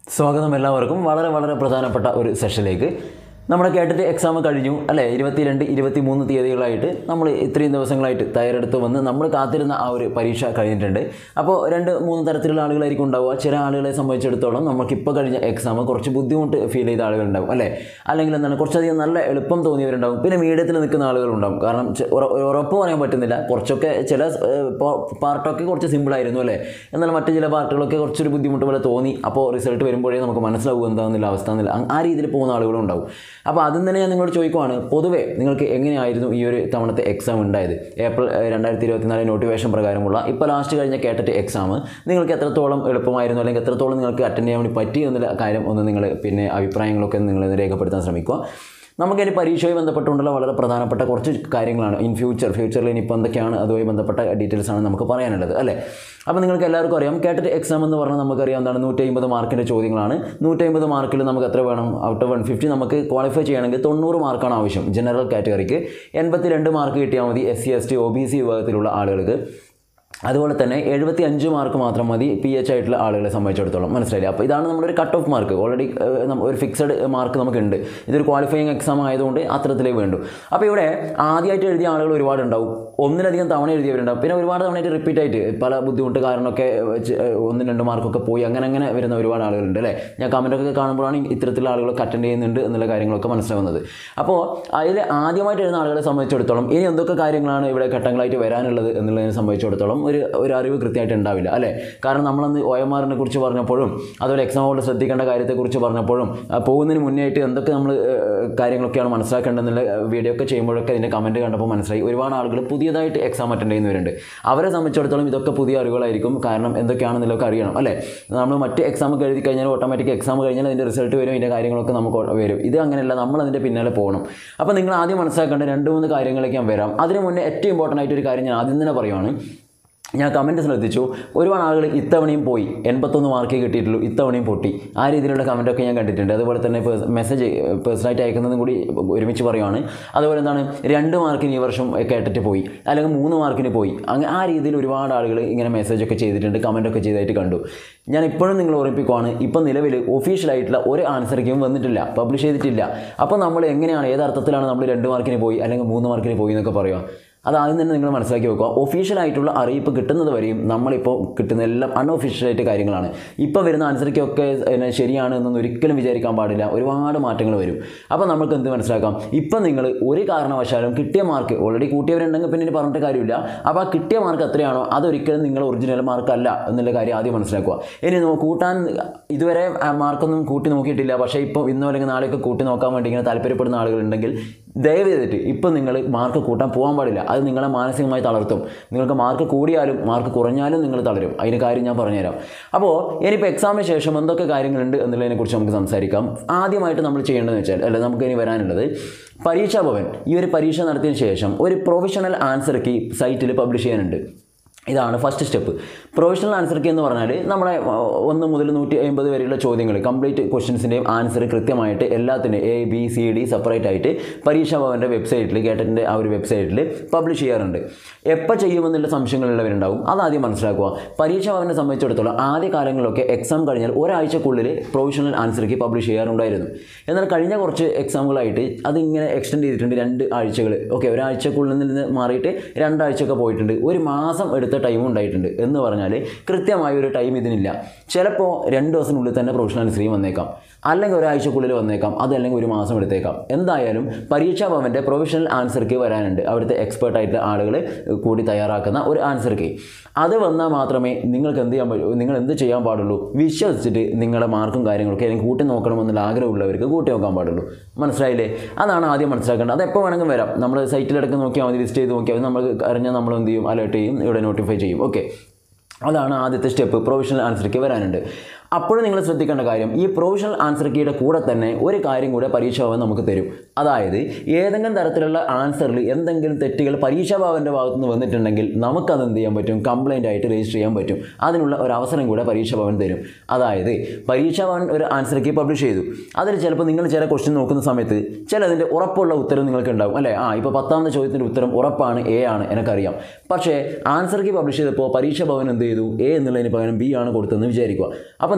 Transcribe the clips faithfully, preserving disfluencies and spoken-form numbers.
സ്വാഗതം എല്ലാവർക്കും വളരെ വളരെ പ്രധാനപ്പെട്ട ഒരു സെഷനിലേക്ക്. നമ്മുടെ കേട്ടിട്ട് എക്സാം കഴിഞ്ഞു അല്ലേ? ഇരുപത്തി രണ്ട് ഇരുപത്തി മൂന്ന് തീയതികളായിട്ട് നമ്മൾ ഇത്രയും ദിവസങ്ങളായിട്ട് തയ്യാറെടുത്ത് വന്ന് നമ്മൾ കാത്തിരുന്ന ആ ഒരു പരീക്ഷ കഴിഞ്ഞിട്ടുണ്ട്. അപ്പോൾ രണ്ട് മൂന്ന് തരത്തിലുള്ള ആളുകളായിരിക്കും ഉണ്ടാവുക. ചില ആളുകളെ സംബന്ധിച്ചിടത്തോളം നമുക്കിപ്പോൾ കഴിഞ്ഞ എക്സാം കുറച്ച് ബുദ്ധിമുട്ട് ഫീൽ ചെയ്ത ആളുകളുണ്ടാവും അല്ലേ? അല്ലെങ്കിൽ എന്താണ് കുറച്ചധികം നല്ല എളുപ്പം തോന്നിയവരുണ്ടാവും. പിന്നെ മീഡിയത്തിൽ നിൽക്കുന്ന ആളുകളുണ്ടാവും. കാരണം ഉറപ്പ് പറയാൻ പറ്റുന്നില്ല, കുറച്ചൊക്കെ ചില പാർട്ടൊക്കെ കുറച്ച് സിമ്പിളായിരുന്നു അല്ലേ? എന്നാൽ മറ്റ് ചില പാർട്ടുകളൊക്കെ കുറച്ചൊരു ബുദ്ധിമുട്ട് പോലെ തോന്നി. അപ്പോൾ റിസൾട്ട് വരുമ്പോഴേ നമുക്ക് മനസ്സിലാവും എന്താണെന്നുള്ള അവസ്ഥ എന്നില്ല, ആ രീതിയിൽ പോകുന്ന ആളുകളും ഉണ്ടാവും. അപ്പോൾ അതും തന്നെ ഞാൻ നിങ്ങളോട് ചോദിക്കുവാണ്, പൊതുവേ നിങ്ങൾക്ക് എങ്ങനെയായിരുന്നു ഈ ഒരു തവണത്തെ എക്സാം ഉണ്ടായത്? ഏപ്രിൽ രണ്ടായിരത്തി ഇരുപത്തിനാല് നോട്ടിഫിക്കേഷൻ പ്രകാരമുള്ള ഇപ്പോൾ ലാസ്റ്റ് കഴിഞ്ഞ കേട്ടിട്ട് എക്സാം നിങ്ങൾക്ക് എത്രത്തോളം എളുപ്പമായിരുന്നു, അല്ലെങ്കിൽ എത്രത്തോളം നിങ്ങൾക്ക് അറ്റൻഡ് ചെയ്യാൻ വേണ്ടി പറ്റി എന്നുള്ള കാര്യം ഒന്ന് നിങ്ങൾ പിന്നെ അഭിപ്രായങ്ങളൊക്കെ നിങ്ങൾ രേഖപ്പെടുത്താൻ ശ്രമിക്കുക. നമുക്കിനി പരീക്ഷയുമായി ബന്ധപ്പെട്ടുകൊണ്ടുള്ള വളരെ പ്രധാനപ്പെട്ട കുറച്ച് കാര്യങ്ങളാണ് ഇൻ ഫ്യൂച്ചർ ഫ്യൂച്ചറിൽ ഇനിയിപ്പോൾ എന്തൊക്കെയാണ് അതുമായി ബന്ധപ്പെട്ട ഡീറ്റെയിൽസാണ് നമുക്ക് പറയാനുള്ളത് അല്ലേ? അപ്പോൾ നിങ്ങൾക്ക് എല്ലാവർക്കും അറിയാം, കേട്ടിട്ട് എക്സാം എന്ന് പറഞ്ഞാൽ നമുക്കറിയാം എന്താണ്, നൂറ്റി അമ്പത് മാർക്കിൻ്റെ ചോദ്യങ്ങളാണ്. നൂറ്റി അമ്പത് മാർക്കിൽ നമുക്ക് എത്ര വേണം? ഔട്ട് ഓഫ് വൺ ഫിഫ്റ്റി നമുക്ക് ക്വാളിഫൈ ചെയ്യണമെങ്കിൽ തൊണ്ണൂറ് മാർക്കാണ് ആവശ്യം ജനറൽ കാറ്റഗറിക്ക്. എൺപത്തി രണ്ട് മാർക്ക് കിട്ടിയാൽ മതി S C S T O B C വിഭാഗത്തിലുള്ള ആളുകൾക്ക്. അതുപോലെ തന്നെ എഴുപത്തി അഞ്ച് മാർക്ക് മാത്രം മതി പി എച്ച് ആയിട്ടുള്ള ആളുകളെ സംബന്ധിച്ചിടത്തോളം. മനസ്സിലായില്ലേ? അപ്പോൾ ഇതാണ് നമ്മുടെ ഒരു കട്ട് ഓഫ് മാർക്ക്. ഓൾറെഡി ഒരു ഫിക്സഡ് മാർക്ക് നമുക്കുണ്ട്. ഇതൊരു ക്വാളിഫയിങ് എക്സാം ആയതുകൊണ്ട് അത്തരത്തിലേ വേണ്ടു. അപ്പോൾ ഇവിടെ ആദ്യമായിട്ട് എഴുതിയ ആളുകൾ ഒരുപാടുണ്ടാവും, ഒന്നിലധികം തവണ എഴുതിയവരുണ്ടാവും, പിന്നെ ഒരുപാട് തവണയായിട്ട് റിപ്പീറ്റ് ആയിട്ട് പല ബുദ്ധിമുട്ട് കാരണമൊക്കെ ഒന്നും രണ്ട് മാർക്കൊക്കെ പോയി അങ്ങനെ അങ്ങനെ വരുന്ന ഒരുപാട് ആളുകളുണ്ട് അല്ലേ? ഞാൻ കമൻറ്റൊക്കെ കാണുമ്പോഴാണ് ഇത്തരത്തിലുള്ള ആളുകളൊക്കെ അറ്റൻഡ് ചെയ്യുന്നുണ്ട് എന്നുള്ള കാര്യങ്ങളൊക്കെ മനസ്സിലാവുന്നത്. അപ്പോൾ അതിൽ ആദ്യമായിട്ട് എഴുതുന്ന ആളുകളെ സംബന്ധിച്ചിടത്തോളം ഇനി എന്തൊക്കെ കാര്യങ്ങളാണ് ഇവിടെ ഘട്ടങ്ങളായിട്ട് വരാനുള്ളത് എന്നുള്ളതിനെ സംബന്ധിച്ചിടത്തോളം ഒരു ഒരു അറിവ് കൃത്യമായിട്ട് ഉണ്ടാവില്ല അല്ലേ? കാരണം നമ്മളന്ന് ഒ എം ആറിനെ കുറിച്ച് പറഞ്ഞപ്പോഴും അതുപോലെ എക്സാം ഹോളിൽ ശ്രദ്ധിക്കേണ്ട കാര്യത്തെക്കുറിച്ച് പറഞ്ഞപ്പോഴും പോകുന്നതിന് മുന്നേ ആയിട്ട് എന്തൊക്കെ നമ്മൾ കാര്യങ്ങളൊക്കെയാണ് മനസ്സിലാക്കേണ്ടതെന്നുള്ള വീഡിയോ ഒക്കെ ചെയ്യുമ്പോഴൊക്കെ അതിൻ്റെ കമൻറ്റ് കണ്ടപ്പോൾ മനസ്സിലായി ഒരുപാട് ആളുകൾ പുതിയതായിട്ട് എക്സാം അറ്റൻഡ് ചെയ്യുന്നവരുണ്ട്. അവരെ സംബന്ധിച്ചിടത്തോളം ഇതൊക്കെ പുതിയ അറിവുകളായിരിക്കും. കാരണം എന്തൊക്കെയാണെന്നുള്ളതൊക്കെ അറിയണം അല്ലേ? നമ്മൾ മറ്റ് എക്സാം എഴുതി കഴിഞ്ഞാൽ ഓട്ടോമാറ്റിക് എക്സാം കഴിഞ്ഞാൽ അതിൻ്റെ റിസൾട്ട് വരും, അതിൻ്റെ കാര്യങ്ങളൊക്കെ നമുക്ക് വരും. ഇത് അങ്ങനെയല്ല, നമ്മൾ അതിൻ്റെ പിന്നാലെ പോകണം. അപ്പോൾ നിങ്ങൾ ആദ്യം മനസ്സിലാക്കേണ്ട രണ്ട് മൂന്ന് കാര്യങ്ങളിലേക്ക് ഞാൻ വരാം. അതിന് മുന്നേ ഏറ്റവും ഇമ്പോർട്ടൻ്റ് ആയിട്ടൊരു കാര്യം ഞാൻ ആദ്യം തന്നെ പറയുവാണ്. ഞാൻ കമൻറ്റ് ശ്രദ്ധിച്ചു, ഒരുപാട് ആളുകൾ ഇത്തവണയും പോയി, എൺപത്തൊന്ന് മാർക്കേ കിട്ടിയിട്ടുള്ളൂ, ഇത്തവണയും പൊട്ടി, ആ രീതിയിലുള്ള കമൻറ്റൊക്കെ ഞാൻ കണ്ടിട്ടുണ്ട്. അതുപോലെ തന്നെ മെസ്സേജ് പേഴ്സണലായിട്ട് അയക്കുന്നതും കൂടി ഒരുമിച്ച് പറയുവാണ്. അതുപോലെ എന്താണ്, രണ്ട് മാർക്കിന് ഈ വർഷം കേട്ടിട്ട് പോയി, അല്ലെങ്കിൽ മൂന്ന് മാർക്കിന് പോയി, അങ്ങനെ ആ രീതിയിൽ ഒരുപാട് ആളുകൾ ഇങ്ങനെ മെസ്സേജൊക്കെ ചെയ്തിട്ടുണ്ട്, കമൻറ്റൊക്കെ ചെയ്തായിട്ട് കണ്ടു. ഞാൻ ഇപ്പോഴും നിങ്ങൾ ഓർമ്മിപ്പിക്കുവാണ്, ഇപ്പം നിലവിൽ ഒഫീഷ്യലായിട്ടുള്ള ഒരു ആൻസറിക്കും വന്നിട്ടില്ല, പബ്ലിഷ് ചെയ്തിട്ടില്ല. അപ്പോൾ നമ്മൾ എങ്ങനെയാണ്, ഏതർത്ഥത്തിലാണ് നമ്മൾ രണ്ട് മാർക്കിന് പോയി അല്ലെങ്കിൽ മൂന്ന് മാർക്കിന് പോയി എന്നൊക്കെ പറയുക? അത് ആദ്യം തന്നെ നിങ്ങൾ മനസ്സിലാക്കി വെക്കുക. ഒഫീഷ്യലായിട്ടുള്ള അറിയിപ്പ് കിട്ടുന്നത് വരെയും നമ്മളിപ്പോൾ കിട്ടുന്ന എല്ലാം അൺഒഫീഷ്യലായിട്ട് കാര്യങ്ങളാണ്. ഇപ്പോൾ വരുന്ന ആൻസറിക്കൊക്കെ ശരിയാണ് എന്നൊന്നും ഒരിക്കലും വിചാരിക്കാൻ പാടില്ല. ഒരുപാട് മാറ്റങ്ങൾ വരും. അപ്പോൾ നമുക്ക് എന്ത് മനസ്സിലാക്കാം, ഇപ്പം നിങ്ങൾ ഒരു കാരണവശാലും കിട്ടിയ മാർക്ക് ഓൾറെഡി കൂട്ടിയവരുണ്ടെങ്കിൽ പിന്നെ ഇനി പറഞ്ഞിട്ട് കാര്യമില്ല. അപ്പോൾ ആ കിട്ടിയ മാർക്ക് എത്രയാണോ അതൊരിക്കലും നിങ്ങൾ ഒറിജിനൽ മാർക്കല്ല എന്നുള്ള കാര്യം ആദ്യം മനസ്സിലാക്കുക. ഇനി കൂട്ടാൻ ഇതുവരെ മാർക്കൊന്നും കൂട്ടി നോക്കിയിട്ടില്ല, പക്ഷേ ഇപ്പോൾ ഇന്നോ അല്ലെങ്കിൽ നാളെയൊക്കെ കൂട്ടി നോക്കാൻ വേണ്ടി ഇങ്ങനെ താല്പര്യപ്പെടുന്ന ആളുകളുണ്ടെങ്കിൽ ദയവ് ചെയ്തിട്ട് ഇപ്പം നിങ്ങൾ മാർക്ക് കൂട്ടാൻ പോകാൻ പാടില്ല. അത് നിങ്ങളെ മാനസികമായി തളർത്തും. നിങ്ങൾക്ക് മാർക്ക് കൂടിയാലും മാർക്ക് കുറഞ്ഞാലും നിങ്ങൾ തളരും. അതിന് കാര്യം ഞാൻ പറഞ്ഞുതരാം. അപ്പോൾ ഇനിയിപ്പോൾ എക്സാമിന് ശേഷം എന്തൊക്കെ കാര്യങ്ങളുണ്ട് എന്നുള്ളതിനെക്കുറിച്ച് നമുക്ക് സംസാരിക്കാം. ആദ്യമായിട്ട് നമ്മൾ ചെയ്യേണ്ടതെന്ന് വെച്ചാൽ, അല്ല നമുക്ക് ഇനി വരാനുള്ളത്, പരീക്ഷാ ഭവൻ ഈ ഒരു പരീക്ഷ നടത്തിയതിന് ശേഷം ഒരു പ്രൊഫഷണൽ ആൻസർ കീ സൈറ്റിൽ പബ്ലിഷ് ചെയ്യാനുണ്ട്. ഇതാണ് first step. Professional answer key എന്ന് പറഞ്ഞാൽ നമ്മുടെ ഒന്ന് മുതൽ നൂറ്റി അമ്പത് വരെയുള്ള ചോദ്യങ്ങൾ കംപ്ലീറ്റ് ക്വസ്റ്റ്യൻസിൻ്റെയും ആൻസർ കൃത്യമായിട്ട് എല്ലാത്തിൻ്റെയും A B C D separate ആയിട്ട് പരീക്ഷാ ഭവൻ്റെ വെബ്സൈറ്റിൽ, കേട്ടറ്റിൻ്റെ ആ ഒരു വെബ്സൈറ്റിൽ പബ്ലിഷ് ചെയ്യാറുണ്ട്. എപ്പോൾ ചെയ്യുമെന്നുള്ള സംശയങ്ങളുള്ളവരുണ്ടാവും, അതാദ്യം മനസ്സിലാക്കുക. പരീക്ഷാ ഭവനെ സംബന്ധിച്ചിടത്തോളം ആദ്യ കാലങ്ങളിലൊക്കെ എക്സാം കഴിഞ്ഞാൽ ഒരാഴ്ചക്കുള്ളിൽ പ്രൊഫഷണൽ ആൻസർ കീ പബ്ലിഷ് ചെയ്യാറുണ്ടായിരുന്നു. എന്നാൽ കഴിഞ്ഞ കുറച്ച് എക്സാമുകളായിട്ട് അതിങ്ങനെ എക്സ്റ്റെൻഡ് ചെയ്തിട്ടുണ്ട്, രണ്ട് ആഴ്ചകൾ. ഓക്കെ, ഒരാഴ്ചക്കുള്ളിൽ നിന്ന് മാറിയിട്ട് രണ്ടാഴ്ചയൊക്കെ പോയിട്ടുണ്ട്. ഒരു മാസം എടുത്ത ടൈം ഉണ്ടായിട്ടുണ്ട്. എന്ന് പറഞ്ഞാൽ കൃത്യമായ ഒരു ടൈം ഇതിനില്ല. ചിലപ്പോൾ രണ്ട് ദിവസത്തിനുള്ളിൽ തന്നെ പ്രൊഫഷണൽ ആൻസർ കീ വന്നേക്കാം, അല്ലെങ്കിൽ ഒരാഴ്ചക്കുള്ളിൽ വന്നേക്കാം, അതല്ലെങ്കിൽ ഒരു മാസം എടുത്തേക്കാം. എന്തായാലും പരീക്ഷാ ഭവൻ്റെ പ്രൊഫഷണൽ ആൻസർ കീ വരാനുണ്ട്. അവിടുത്തെ എക്സ്പേർട്ടായിട്ടുള്ള ആളുകൾ കൂടി തയ്യാറാക്കുന്ന ഒരു ആൻസർ കീ. അത് വന്നാൽ മാത്രമേ നിങ്ങൾക്ക് എന്ത് ചെയ്യാൻ പറ്റൂ, നിങ്ങൾ എന്ത് ചെയ്യാൻ പാടുള്ളൂ, വിശ്വസിച്ചിട്ട് നിങ്ങളുടെ മാർക്കും കാര്യങ്ങളൊക്കെ അല്ലെങ്കിൽ കൂട്ടി നോക്കണമെന്നുള്ള ആഗ്രഹമുള്ളവർക്ക് കൂട്ടി നോക്കാൻ പാടുള്ളൂ. മനസ്സിലായില്ലേ? അതാണ് ആദ്യം മനസ്സിലാക്കേണ്ടത്. അത് എപ്പോൾ വേണമെങ്കിലും വരാം. നമ്മൾ സൈറ്റിലെടുക്ക് നോക്കിയാൽ മതി, ലിസ്റ്റ് ചെയ്ത് നോക്കിയാൽ മതി. നമ്മൾ അറിഞ്ഞാൽ നമ്മൾ എന്ത് ചെയ്യും, അലേർട്ട് ചെയ്യും, ഇവിടെ നോട്ടിഫൈ ചെയ്യും. ഓക്കെ, അതാണ് ആദ്യത്തെ സ്റ്റെപ്പ്. പ്രൊഫഷണൽ ആൻസർ കീ വരാനുണ്ട്. അപ്പോഴും നിങ്ങൾ ശ്രദ്ധിക്കേണ്ട കാര്യം, ഈ പ്രൊഫഷണൽ ആൻസർ കീയുടെ കൂടെ തന്നെ ഒരു കാര്യം കൂടെ പരീക്ഷാ ഭവൻ നമുക്ക് തരും. അതായത് ഏതെങ്കിലും തരത്തിലുള്ള ആൻസറിൽ എന്തെങ്കിലും തെറ്റുകൾ പരീക്ഷാ ഭവൻ്റെ ഭാഗത്തു നിന്ന് വന്നിട്ടുണ്ടെങ്കിൽ നമുക്കത് എന്ത് ചെയ്യാൻ പറ്റും, കംപ്ലയിൻ്റ് ആയിട്ട് രജിസ്റ്റർ ചെയ്യാൻ പറ്റും. അതിനുള്ള ഒരു അവസരം കൂടെ പരീക്ഷാ ഭവൻ തരും. അതായത് പരീക്ഷാ ഭവൻ ഒരു ആൻസർ കീ പബ്ലിഷ് ചെയ്തു, അതിൽ ചിലപ്പോൾ നിങ്ങൾ ചില ക്വസ്റ്റ്യൻ നോക്കുന്ന സമയത്ത് ചിലതിൻ്റെ ഉറപ്പുള്ള ഉത്തരം നിങ്ങൾക്ക് ഉണ്ടാവും അല്ലേ? ആ ഇപ്പോൾ പത്താമത്തെ ചോദ്യത്തിൻ്റെ ഉത്തരം ഉറപ്പാണ്, എ ആണ്, എനിക്കറിയാം. പക്ഷേ ആൻസർ കീ പബ്ലിഷ് ചെയ്തപ്പോൾ പരീക്ഷാ ഭവൻ എന്ത് ചെയ്തു, എ എന്നുള്ളതിന് പകരം ബി ആണ് കൊടുത്തതെന്ന് വിചാരിക്കുക. അപ്പോൾ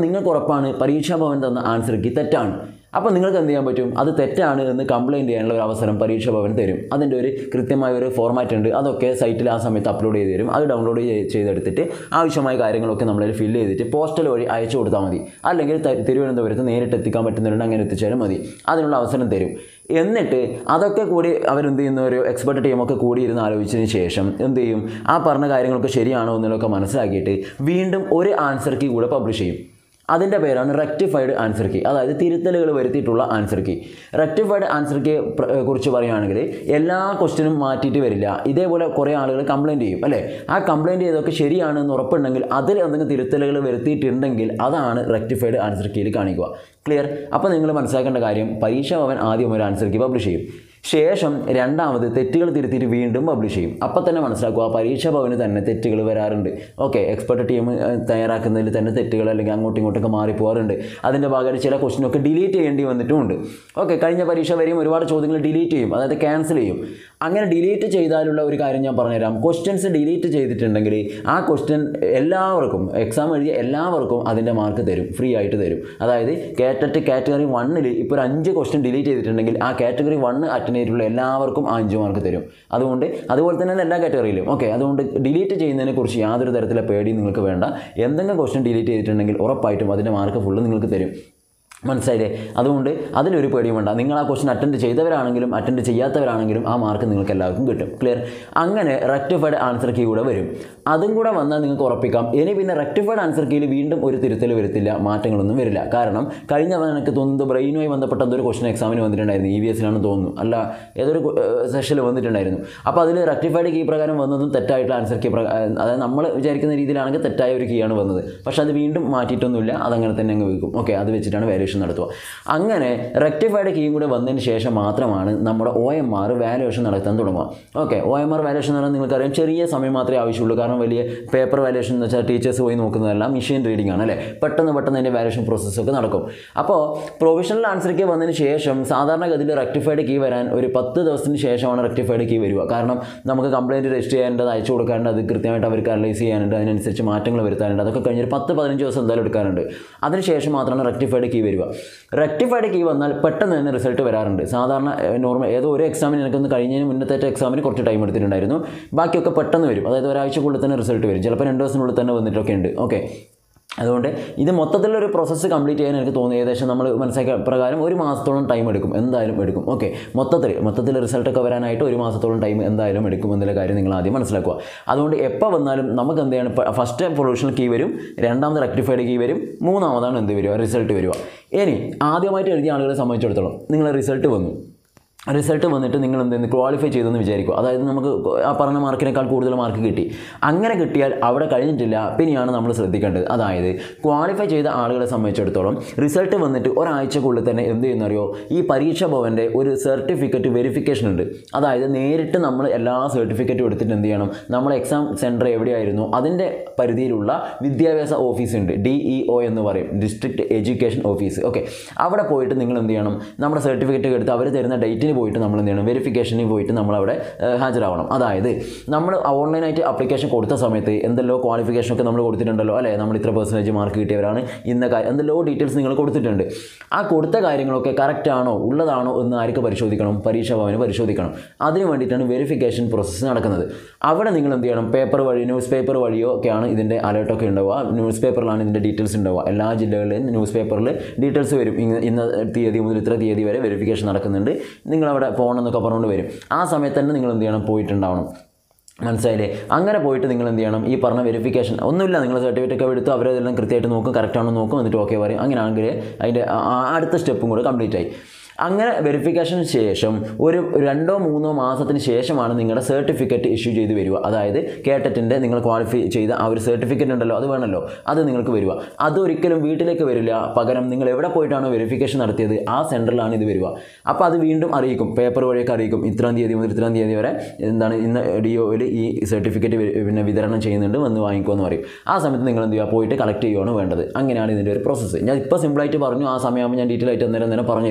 നിങ്ങൾക്ക് ഉറപ്പാണ് പരീക്ഷാ ഭവൻ തന്ന ആൻസർ കീ തെറ്റാണ്. അപ്പോൾ നിങ്ങൾക്ക് എന്ത് ചെയ്യാൻ പറ്റും? അത് തെറ്റാണ് എന്ന് കംപ്ലയിൻറ്റ് ചെയ്യാനുള്ള ഒരു അവസരം പരീക്ഷാ ഭവൻ തരും. അതിൻ്റെ ഒരു കൃത്യമായ ഒരു ഫോർമാറ്റ് ഉണ്ട്. അതൊക്കെ സൈറ്റിൽ ആ സമയത്ത് അപ്ലോഡ് ചെയ്ത് തരും. അത് ഡൗൺലോഡ് ചെയ്തെടുത്തിട്ട് ആവശ്യമായ കാര്യങ്ങളൊക്കെ നമ്മളതിൽ ഫില്ല് ചെയ്തിട്ട് പോസ്റ്റൽ വഴി അയച്ചു കൊടുത്താൽ മതി. അല്ലെങ്കിൽ തിരുവനന്തപുരത്ത് നേരിട്ട് എത്തിക്കാൻ പറ്റുന്നവരുണ്ട്, അങ്ങനെ എത്തിച്ചാലും മതി. അതിനുള്ള അവസരം തരും. എന്നിട്ട് അതൊക്കെ കൂടി അവരെന്ത് ചെയ്യുന്ന ഒരു എക്സ്പെർട്ട് ടീമൊക്കെ കൂടി ഇരുന്ന് ആലോചിച്ചതിന് ശേഷം എന്ത് ചെയ്യും? ആ പറഞ്ഞ കാര്യങ്ങളൊക്കെ ശരിയാണോ എന്നുള്ളതൊക്കെ മനസ്സിലാക്കിയിട്ട് വീണ്ടും ഒരു ആൻസർ കീ കൂടെ പബ്ലിഷ് ചെയ്യും. അതിൻ്റെ പേരാണ് റെക്ടിഫൈഡ് ആൻസർ കീ, അതായത് തിരുത്തലുകൾ വരുത്തിയിട്ടുള്ള answer key. Rectified answer key കുറിച്ച് പറയുകയാണെങ്കിൽ എല്ലാ ക്വസ്റ്റ്യനും മാറ്റിയിട്ട് വരില്ല. ഇതേപോലെ കുറേ ആളുകൾ കംപ്ലയിൻറ്റ് ചെയ്യും അല്ലേ? ആ കംപ്ലയിൻറ്റ് ചെയ്തൊക്കെ ശരിയാണെന്ന് ഉറപ്പുണ്ടെങ്കിൽ അതിൽ എന്തെങ്കിലും തിരുത്തലുകൾ വരുത്തിയിട്ടുണ്ടെങ്കിൽ അതാണ് റെക്ടിഫൈഡ് ആൻസർ കീയിൽ കാണിക്കുക. ക്ലിയർ? അപ്പോൾ നിങ്ങൾ മനസ്സിലാക്കേണ്ട കാര്യം, പരീക്ഷാ ഭവൻ ആദ്യം ഒരു ആൻസർ കീ പബ്ലിഷ് ചെയ്യും, ശേഷം രണ്ടാമത് തെറ്റുകൾ തിരുത്തിയിട്ട് വീണ്ടും പബ്ലിഷ് ചെയ്യും. അപ്പോൾ തന്നെ മനസ്സിലാക്കുക പരീക്ഷാ ഭവന് തന്നെ തെറ്റുകൾ വരാറുണ്ട്. ഓക്കെ, എക്സ്പെർട്ട് ടീം തയ്യാറാക്കുന്നതിൽ തന്നെ തെറ്റുകൾ അല്ലെങ്കിൽ അങ്ങോട്ടും ഇങ്ങോട്ടൊക്കെ മാറിപ്പോകാറുണ്ട്. അതിൻ്റെ ഭാഗമായിട്ട് ചില ക്വസ്റ്റ്യനൊക്കെ ഡിലീറ്റ് ചെയ്യേണ്ടി വന്നിട്ടുമുണ്ട്. ഓക്കെ, കഴിഞ്ഞ പരീക്ഷ വരെയും ഒരുപാട് ചോദ്യങ്ങൾ ഡിലീറ്റ് ചെയ്യും, അതായത് ക്യാൻസൽ ചെയ്യും. അങ്ങനെ ഡിലീറ്റ് ചെയ്താലുള്ള ഒരു കാര്യം ഞാൻ പറഞ്ഞുതരാം. ക്വസ്റ്റ്യൻസ് ഡിലീറ്റ് ചെയ്തിട്ടുണ്ടെങ്കിൽ ആ ക്വസ്റ്റ്യൻ എല്ലാവർക്കും, എക്സാം എഴുതിയ എല്ലാവർക്കും അതിൻ്റെ മാർക്ക് തരും, ഫ്രീ ആയിട്ട് തരും. അതായത് കാറ്ററ്റ് കാറ്റഗറി വണ്ണിൽ ഇപ്പോൾ ഒരു അഞ്ച് ക്വസ്റ്റ്യൻ ഡിലീറ്റ് ചെയ്തിട്ടുണ്ടെങ്കിൽ ആ കാറ്റഗറി വണ്ണ് അറ്റൻഡ് ചെയ്തിട്ടുള്ള എല്ലാവർക്കും ആ അഞ്ച് മാർക്ക് തരും. അതുകൊണ്ട് അതുപോലെ തന്നെ എല്ലാ കാറ്റഗറിയിലും. ഓക്കെ, അതുകൊണ്ട് ഡിലീറ്റ് ചെയ്യുന്നതിനെ കുറിച്ച് യാതൊരു തരത്തിലുള്ള പേടി നിങ്ങൾക്ക് വേണ്ട. എന്തെങ്കിലും ക്വസ്റ്റ്യൻ ഡിലീറ്റ് ചെയ്തിട്ടുണ്ടെങ്കിൽ ഉറപ്പായിട്ടും അതിൻ്റെ മാർക്ക് ഫുള്ള് നിങ്ങൾക്ക് തരും. മനസ്സിലായില്ലേ? അതുകൊണ്ട് അതിലൊരു പേടിയും വേണ്ട. നിങ്ങൾ ആ ക്വസ്റ്റ്യൻ അറ്റൻഡ് ചെയ്തവരാണെങ്കിലും അറ്റൻഡ് ചെയ്യാത്തവരാണെങ്കിലും ആ മാർക്ക് നിങ്ങൾക്ക് എല്ലാവർക്കും കിട്ടും. ക്ലിയർ? അങ്ങനെ റെക്ടിഫൈഡ് ആൻസർ കീ കൂടെ വരും. അതും കൂടെ വന്നാൽ നിങ്ങൾക്ക് ഉറപ്പിക്കാം ഇനി പിന്നെ റെക്ടിഫൈഡ് ആൻസർ കീയിൽ വീണ്ടും ഒരു തിരുത്തൽ വരുത്തില്ല, മാറ്റങ്ങളൊന്നും വരില്ല. കാരണം കഴിഞ്ഞ തവണ എനിക്ക് തോന്നുന്നത് ബ്രെയിനുമായി ബന്ധപ്പെട്ട എന്തൊരു ക്വസ്റ്റ്യൻ എക്സാമിന് വന്നിട്ടുണ്ടായിരുന്നു, ഇ വി എസിലാണെന്ന് തോന്നുന്നു, അല്ല ഏതൊരു സെഷനിൽ വന്നിട്ടുണ്ടായിരുന്നു. അപ്പോൾ അതിൽ റെക്ടിഫൈഡ് കീ പ്രകാരം വന്നതും തെറ്റായിട്ടുള്ള ആൻസർ കീ പ്രകാരം, അതായത് നമ്മൾ വിചാരിക്കുന്ന രീതിയിലാണെങ്കിൽ തെറ്റായ ഒരു കീയാണ് വന്നത്. പക്ഷേ അത് വീണ്ടും മാറ്റിയിട്ടൊന്നുമില്ല, അതങ്ങനെ തന്നെ അങ്ങ് വെക്കും. ഓക്കെ, അത് വെച്ചിട്ടാണ് വാല്യൂഷൻ നടത്തുക. അങ്ങനെ റെക്ടിഫൈഡ് കീയും കൂടെ വന്നതിന് ശേഷം മാത്രമാണ് നമ്മുടെ ഒ എം ആർ വാല്യുവേഷൻ നടത്താൻ തുടങ്ങുക. Okay, O M R valuation എന്ന് പറഞ്ഞാൽ നിങ്ങൾക്കറിയാം ചെറിയ സമയം മാത്രമേ ആവശ്യമുള്ളൂ. കാരണം വലിയ പേപ്പർ വാല്യുവേഷൻ എന്ന് വെച്ചാൽ ടീച്ചേഴ്സ് പോയി നോക്കുന്നതല്ല, മെഷീൻ റീഡിംഗ് ആണ് അല്ലേ? പെട്ടെന്ന് പെട്ടെന്ന് അതിൻ്റെ വാല്യുവേഷൻ പ്രോസസ്സൊക്കെ നടക്കും. അപ്പോൾ പ്രൊവിഷണൽ ആൻസർ കീ വന്നതിന് ശേഷം സാധാരണഗതിയിൽ റെക്ടിഫൈഡ് കീ വരാൻ ഒരു പത്ത് ദിവസത്തിന് ശേഷമാണ് റെക്ടിഫൈഡ് കീ വരിക. കാരണം നമുക്ക് കംപ്ലയിൻറ്റ് രജിസ്റ്റർ ചെയ്യാനുണ്ട്, അയച്ചു കൊടുക്കാനുണ്ട്, അത് കൃത്യമായിട്ട് അവർക്ക് അനലൈസ് ചെയ്യാനുണ്ട്, അതിനനുസരിച്ച് മാറ്റങ്ങൾ വരുത്താനുണ്ട്. അതൊക്കെ കഴിഞ്ഞൊരു പത്ത് പതിനഞ്ച് ദിവസം എന്തായാലും എടുക്കാറുണ്ട്. അതിനുശേഷം മാത്രമാണ് റെക്ടിഫൈഡ് കീ വരിക. റെക്ടിഫൈഡ് കീ വന്നാൽ പെട്ടെന്ന് തന്നെ റിസൾട്ട് വരാറുണ്ട്. സാധാരണ നോർമൽ ഏതോ ഒരു എക്സാമിന് എനിക്കൊന്ന് കഴിഞ്ഞതിന് മുന്നത്തെ എക്സാമിന് കുറച്ച് ടൈം എടുത്തിട്ടുണ്ടായിരുന്നു, ബാക്കിയൊക്കെ പെട്ടെന്ന് വരും. അതായത് ഒരാഴ്ചക്കുള്ളിൽ തന്നെ റിസൾട്ട് വരും, ചിലപ്പോൾ രണ്ട് ദിവസത്തിനുള്ളിൽ തന്നെ വന്നിട്ടൊക്കെ ഉണ്ട്. ഓക്കെ, അതുകൊണ്ട് ഇത് മൊത്തത്തിലൊരു പ്രോസസ്സ് കംപ്ലീറ്റ് ചെയ്യാൻ എനിക്ക് തോന്നി ഏകദേശം നമ്മൾ മനസ്സിലാക്കിയ പ്രകാരം ഒരു മാസത്തോളം ടൈം എടുക്കും, എന്തായാലും എടുക്കും. ഓക്കെ, മൊത്തത്തിൽ മൊത്തത്തിൽ റിസൾട്ടൊക്കെ വരാനായിട്ട് ഒരു മാസത്തോളം ടൈം എന്തായാലും എടുക്കും എന്നുള്ള കാര്യം നിങ്ങൾ ആദ്യം മനസ്സിലാക്കുക. അതുകൊണ്ട് എപ്പോൾ വന്നാലും നമുക്ക് എന്ത് ചെയ്യണം? ഫസ്റ്റ് പ്രൊവിഷണൽ കീ വരും, രണ്ടാമത് റെക്ടിഫൈഡ് കീ വരും, മൂന്നാമതാണ് എന്ത് വരിക? റിസൾട്ട് വരിക. ഇനി ആദ്യമായിട്ട് എഴുതിയ ആളുകളെ സംബന്ധിച്ചിടത്തോളം നിങ്ങൾ റിസൾട്ട് വന്നു, റിസൾട്ട് വന്നിട്ട് നിങ്ങൾ എന്തെങ്കിലും ക്വാളിഫൈ ചെയ്തെന്ന് വിചാരിക്കും. അതായത് നമുക്ക് ആ പറഞ്ഞ മാർക്കിനേക്കാൾ കൂടുതൽ മാർക്ക് കിട്ടി. അങ്ങനെ കിട്ടിയാൽ അവിടെ കഴിഞ്ഞിട്ടില്ല, പിന്നെയാണ് നമ്മൾ ശ്രദ്ധിക്കേണ്ടത്. അതായത് ക്വാളിഫൈ ചെയ്ത ആളുകളെ സംബന്ധിച്ചിടത്തോളം റിസൾട്ട് വന്നിട്ട് ഒരാഴ്ചക്കുള്ളിൽ തന്നെ എന്ത് ചെയ്യുന്നറിയോ? ഈ പരീക്ഷാ ഭവൻ്റെ ഒരു സർട്ടിഫിക്കറ്റ് വെരിഫിക്കേഷൻ ഉണ്ട്. അതായത് നേരിട്ട് നമ്മൾ എല്ലാ സർട്ടിഫിക്കറ്റും എടുത്തിട്ട് എന്ത് ചെയ്യണം? നമ്മൾ എക്സാം സെൻറ്റർ എവിടെയായിരുന്നു അതിൻ്റെ പരിധിയിലുള്ള വിദ്യാഭ്യാസ ഓഫീസ് ഉണ്ട്, ഡി ഇ ഒ എന്ന് പറയും, ഡിസ്ട്രിക്ട് എഡ്യൂക്കേഷൻ ഓഫീസ്. ഓക്കെ, അവിടെ പോയിട്ട് നിങ്ങൾ എന്ത് ചെയ്യണം? നമ്മുടെ സർട്ടിഫിക്കറ്റ് എടുത്ത് അവർ തരുന്ന ഡേറ്റിന് പോയിട്ട് നമ്മൾ എന്ത് ചെയ്യണം? വെരിഫിക്കേഷനിൽ പോയിട്ട് നമ്മളവിടെ ഹാജരാവണം. അതായത് നമ്മൾ ഓൺലൈനായിട്ട് ആപ്ലിക്കേഷൻ കൊടുത്ത സമയത്ത് എന്തെല്ലോ ക്വാളിഫിക്കേഷനൊക്കെ നമ്മൾ കൊടുത്തിട്ടുണ്ടല്ലോ അല്ലേ? നമ്മൾ ഇത്ര പെർസെൻറ്റേജ് മാർക്ക് കിട്ടിയവരാണ്, ഇന്ന കാര്യം എന്തെല്ലോ ഡീറ്റെയിൽസ് നിങ്ങൾ കൊടുത്തിട്ടുണ്ട്. ആ കൊടുത്ത കാര്യങ്ങളൊക്കെ കറക്റ്റ് ആണോ ഉള്ളതാണോ എന്ന് ആർക്ക് പരിശോധിക്കണം? പരീക്ഷാ ഭവന് പരിശോധിക്കണം. അതിന് വേണ്ടിയിട്ടാണ് വെരിഫിക്കേഷൻ പ്രോസസ്സ് നടക്കുന്നത്. അവിടെ നിങ്ങൾ എന്ത് ചെയ്യണം? പേപ്പർ വഴി, ന്യൂസ് പേപ്പർ വഴിയോ ഒക്കെയാണ് ഇതിൻ്റെ അലേർട്ടൊക്കെ ഉണ്ടാവുക. ന്യൂസ് പേപ്പറിലാണ് ഇതിൻ്റെ ഡീറ്റെയിൽസ് ഉണ്ടാവുക. എല്ലാ ജില്ലകളിലും ന്യൂസ് പേപ്പറിൽ ഡീറ്റെയിൽസ് വരും. ഇന്ന് ഇന്ന തീയതി മുതൽ ഇത്ര തീയതി വരെ വെരിഫിക്കേഷൻ നടക്കുന്നുണ്ട്, നിങ്ങളവിടെ പോകണമെന്നൊക്കെ പറഞ്ഞുകൊണ്ട് വരും. ആ സമയത്ത് തന്നെ നിങ്ങൾ എന്ത് ചെയ്യണം? പോയിട്ടുണ്ടാവണം. മനസ്സിലായില്ലേ? അങ്ങനെ പോയിട്ട് നിങ്ങൾ എന്ത് ചെയ്യണം? ഈ പറഞ്ഞ വെരിഫിക്കേഷൻ ഒന്നുമില്ല, നിങ്ങൾ സർട്ടിഫിക്കറ്റ് ഒക്കെ എടുത്ത് അവരതെല്ലാം കൃത്യമായിട്ട് നോക്കും, കറക്റ്റാണോ നോക്കും, എന്നിട്ട് ഓക്കെ പറയും. അങ്ങനെയാണെങ്കിൽ അതിൻ്റെ അടുത്ത സ്റ്റെപ്പും കൂടെ കംപ്ലീറ്റ് ആയി. അങ്ങനെ വെരിഫിക്കേഷന് ശേഷം ഒരു രണ്ടോ മൂന്നോ മാസത്തിന് ശേഷമാണ് നിങ്ങളുടെ സർട്ടിഫിക്കറ്റ് ഇഷ്യൂ ചെയ്ത് വരിക. അതായത് കേട്ടറ്റിൻ്റെ നിങ്ങൾ ക്വാളിഫൈ ചെയ്ത ആ ഒരു സർട്ടിഫിക്കറ്റ് ഉണ്ടല്ലോ, അത് വേണമല്ലോ, അത് നിങ്ങൾക്ക് വരിക. അതൊരിക്കലും വീട്ടിലേക്ക് വരില്ല, പകരം നിങ്ങൾ എവിടെ പോയിട്ടാണോ വെരിഫിക്കേഷൻ നടത്തിയത് ആ സെൻറ്ററിലാണ് ഇത് വരിക. അപ്പോൾ അത് വീണ്ടും അറിയിക്കും, പേപ്പർ വഴിയൊക്കെ അറിയിക്കും, ഇത്രാം തീയതി മുതൽ ഇത്രാം തീയതി വരെ എന്താണ് ഇന്ന് ഡി ഒയിൽ ഈ സർട്ടിഫിക്കറ്റ് പിന്നെ വിതരണം ചെയ്യുന്നുണ്ട്, വന്ന് വാങ്ങിക്കുമെന്ന് പറയും. ആ സമയത്ത് നിങ്ങൾ എന്ത് ചെയ്യുക? പോയിട്ട് കളക്ട് ചെയ്യുകയാണ് വേണ്ടത്. അങ്ങനെയാണ് ഇതിൻ്റെ ഒരു പ്രോസസ്സ്. ഞാൻ ഇപ്പോൾ സിമ്പിളായിട്ട് പറഞ്ഞു, ആ സമയമാകുമ്പോൾ ഞാൻ ഡീറ്റെയിൽ ആയിട്ട് അന്നേരം തന്നെ പറഞ്ഞുതരും എന്തൊക്കെ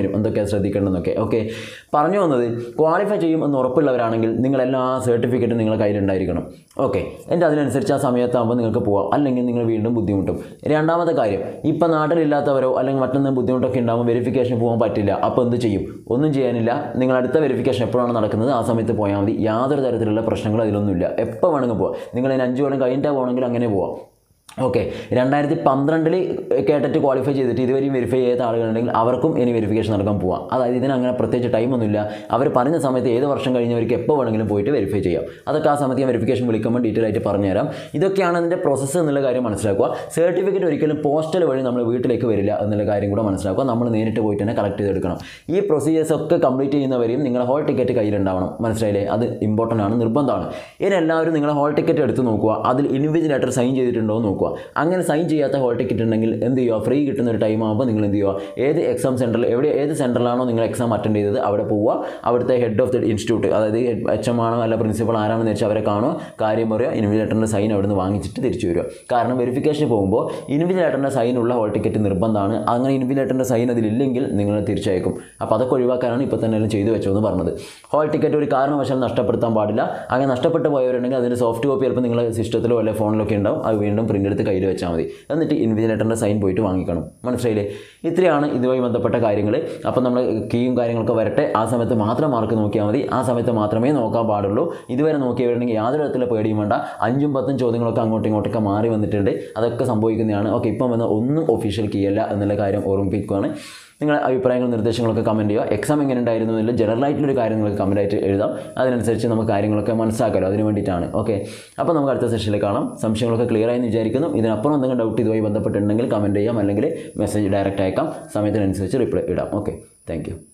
ശ്രദ്ധിക്കേണ്ടതെന്നൊക്കെ. ഓക്കെ, പറഞ്ഞു വന്നത് ക്വാളിഫൈ ചെയ്യും എന്ന് ഉറപ്പുള്ളവരാണെങ്കിൽ നിങ്ങളെല്ലാ സർട്ടിഫിക്കറ്റും നിങ്ങളുടെ കയ്യിലുണ്ടായിരിക്കണം. ഓക്കെ, എൻ്റെ അതിനനുസരിച്ച് ആ സമയത്താകുമ്പോൾ നിങ്ങൾക്ക് പോകാം, അല്ലെങ്കിൽ നിങ്ങൾ വീണ്ടും ബുദ്ധിമുട്ടും. രണ്ടാമത്തെ കാര്യം, ഇപ്പം നാട്ടിലില്ലാത്തവരോ അല്ലെങ്കിൽ മറ്റൊന്നും ബുദ്ധിമുട്ടൊക്കെ ഉണ്ടാകുമ്പോൾ വെരിഫിക്കേഷൻ പോകാൻ പറ്റില്ല. അപ്പോൾ എന്ത് ചെയ്യും? ഒന്നും ചെയ്യാനില്ല. നിങ്ങൾ അടുത്ത വെരിഫിക്കേഷൻ എപ്പോഴാണ് നടക്കുന്നത് ആ സമയത്ത് പോയാൽ മതി. യാതൊരു തരത്തിലുള്ള പ്രശ്നങ്ങളും അതിലൊന്നുമില്ല. എപ്പോൾ വേണമെങ്കിൽ പോകാം. നിങ്ങൾ അതിന് അഞ്ച് കൊല്ലം കഴിഞ്ഞിട്ടാണ് പോകണമെങ്കിൽ അങ്ങനെ പോവാം. ഓക്കെ, രണ്ടായിരത്തി പന്ത്രണ്ടിൽ കേട്ടിട്ട് ക്വാളിഫൈ ചെയ്തിട്ട് ഇതുവരെയും വെരിഫൈ ചെയ്ത ആളുകളുണ്ടെങ്കിൽ അവർക്കും ഇനി വെരിഫിക്കേഷൻ നടക്കാൻ പോവാം. അതായത് ഇതിന് അങ്ങനെ പ്രത്യേകിച്ച് ടൈമൊന്നുമില്ല. അവർ പറഞ്ഞ സമയത്ത് ഏത് വർഷം കഴിഞ്ഞവർക്ക് എപ്പോൾ വേണമെങ്കിലും പോയിട്ട് വെരിഫൈ ചെയ്യാം. അതൊക്കെ ആ സമയത്ത് ഞാൻ വെരിഫിക്കേഷൻ വിളിക്കുമ്പോൾ ഡീറ്റെയിൽ ആയിട്ട് പറഞ്ഞുതരാം. ഇതൊക്കെയാണ് അതിൻ്റെ പ്രോസസ്സ് എന്നുള്ള കാര്യം മനസ്സിലാക്കുക. സർട്ടിഫിക്കറ്റ് ഒരിക്കലും പോസ്റ്റൽ വഴി നമ്മൾ വീട്ടിലേക്ക് വരില്ല എന്നുള്ള കാര്യം കൂടെ മനസ്സിലാക്കുക. നമ്മൾ നേരിട്ട് പോയിട്ട് തന്നെ കളക്ട് ചെയ്തെടുക്കണം. ഈ പ്രൊസീജിയേഴ്സ് ഒക്കെ കംപ്ലീറ്റ് ചെയ്യുന്നവരെയും നിങ്ങളുടെ ഹോൾ ടിക്കറ്റ് കയ്യിലുണ്ടാവണം. മനസ്സിലായില്ലേ? അത് ഇമ്പോർട്ടൻ്റ് ആണ്, നിർബന്ധമാണ്. ഇനി എല്ലാവരും നിങ്ങളുടെ ഹോൾ ടിക്കറ്റ് എടുത്ത് നോക്കുക. അതിൽ ഇൻഡിവിജ്വൽ ലെറ്റർ സൈൻ ചെയ്തിട്ടുണ്ടോ എന്ന് നോക്കുക. അങ്ങനെ സൈൻ ചെയ്യാത്ത ഹോൾ ടിക്കറ്റ് ഉണ്ടെങ്കിൽ എന്ത് ചെയ്യുക? ഫ്രീ കിട്ടുന്ന ഒരു ടൈം ആകുമ്പോൾ നിങ്ങൾ എന്ത് ചെയ്യുക? ഏത് എക്സാം സെൻറ്ററിൽ എവിടെ ഏത് സെൻറ്ററിലാണോ നിങ്ങൾ എക്സാം അറ്റൻഡ് ചെയ്തത് അവിടെ പോവുക. അവിടുത്തെ ഹെഡ് ഓഫ് ദി ഇൻസ്റ്റിറ്റ്യൂട്ട്, അതായത് എച്ച് എം ആണോ അല്ല പ്രിൻസിപ്പൾ ആരാണെന്ന് വെച്ചാൽ അവരെ കാണുക, കാര്യം പറയുക, ഇൻഡിവിജ്വൽ ലെറ്ററിൻ്റെ സൈൻ അവിടെ നിന്ന് വാങ്ങിച്ചിട്ട് തിരിച്ചു വരിക. കാരണം വെരിഫിക്കേഷന് പോകുമ്പോൾ ഇൻഡിവിജ്വൽ ലെറ്ററിൻ്റെ സൈനുള്ള ഹോൾ ടിക്കറ്റ് നിർബന്ധമാണ്. അങ്ങനെ ഇൻഡിവിജ്വൽ ലെറ്ററിൻ്റെ സൈൻ അതിലില്ലെങ്കിൽ നിങ്ങൾ തിരിച്ചയക്കും. അപ്പോൾ അതൊക്കെ ഒഴിവാക്കാനാണ് ഇപ്പോൾ തന്നെ എല്ലാം ചെയ്തു വെച്ചതെന്ന് പറഞ്ഞത്. ഹോൾ ടിക്കറ്റ് ഒരു കാരണവശാലും നഷ്ടപ്പെടുത്താൻ പാടില്ല. അങ്ങനെ നഷ്ടപ്പെട്ടു പോയവരുണ്ടെങ്കിൽ അതിൻ്റെ സോഫ്റ്റ് കോപ്പി ചിലപ്പോൾ നിങ്ങളുടെ സിസ്റ്റത്തിലോ അല്ലെങ്കിൽ ഫോണിലൊക്കെ ഉണ്ടാവും. അത് വീണ്ടും പ്രിൻ്റ് എടുത്ത് കയ്യിൽ വെച്ചാൽ മതി. എന്നിട്ട് ഇൻവിജിലേറ്ററിൻ്റെ സൈൻ പോയിട്ട് വാങ്ങിക്കണം. മനസ്സിലായില്ലേ? ഇത്രയാണ് ഇതുമായി ബന്ധപ്പെട്ട കാര്യങ്ങൾ. അപ്പോൾ നമ്മൾ കീയും കാര്യങ്ങളൊക്കെ വരട്ടെ. ആ സമയത്ത് മാത്രം മാർക്ക് നോക്കിയാൽ മതി. ആ സമയത്ത് മാത്രമേ നോക്കാൻ പാടുള്ളൂ. ഇതുവരെ നോക്കിയവരുണ്ടെങ്കിൽ യാതൊരു തരത്തിലുള്ള പേടിയും വേണ്ട. അഞ്ചും പത്തും ചോദ്യങ്ങളൊക്കെ അങ്ങോട്ടും ഇങ്ങോട്ടൊക്കെ മാറി വന്നിട്ടുണ്ട്. അതൊക്കെ സംഭവിക്കുന്നതാണ്. ഓക്കെ, ഇപ്പം വന്ന ഒന്നും ഒഫീഷ്യൽ കീ അല്ല എന്നുള്ള കാര്യം ഓർമ്മിപ്പിക്കുകയാണ്. നിങ്ങളുടെ അഭിപ്രായങ്ങളും നിർദ്ദേശങ്ങളൊക്കെ കമൻറ്റ് ചെയ്യുക. എക്സാം എങ്ങനെ ഉണ്ടായിരുന്നു എന്നുള്ള ജനറൽ ആയിട്ടുള്ളൊരു കാര്യം നിങ്ങൾക്ക് കമൻറ്റായിട്ട് എഴുതാം. അതിനനുസരിച്ച് നമുക്ക് കാര്യങ്ങളൊക്കെ മനസ്സിലാക്കാമല്ലോ. അതിന് വേണ്ടിയിട്ടാണ്. ഓക്കെ, അപ്പോൾ നമുക്ക് അടുത്ത സെഷനിൽ കാണാം. സംശയങ്ങളൊക്കെ ക്ലിയർ ആയെന്ന് വിചാരിക്കുന്നു. ഇതിനപ്പുറം എന്തെങ്കിലും ഡൗട്ട് ഇതുമായി ബന്ധപ്പെട്ടിട്ടുണ്ടെങ്കിൽ കമൻറ്റ് ചെയ്യാം, അല്ലെങ്കിൽ മെസ്സേജ് ഡയറക്റ്റ് അയക്കാം. സമയത്തിനനുസരിച്ച് റിപ്ലൈ ഇടാം. Okay, thank U.